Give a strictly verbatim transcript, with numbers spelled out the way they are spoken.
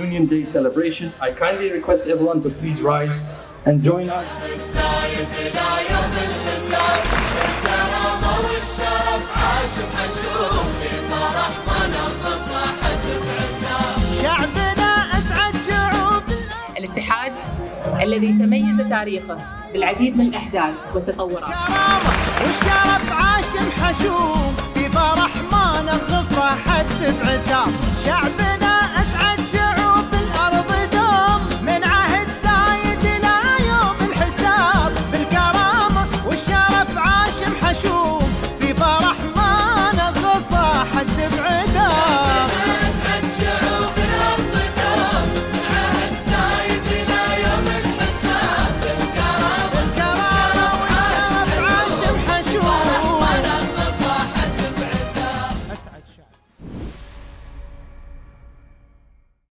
Union Day celebration. I kindly request everyone to please rise and join us. الاتحاد الذي تميز تاريخه بالعديد من الأحداث والتطورات. والشرف عاش محشوم في فرح ما نقص حد بعتاب شعبنا.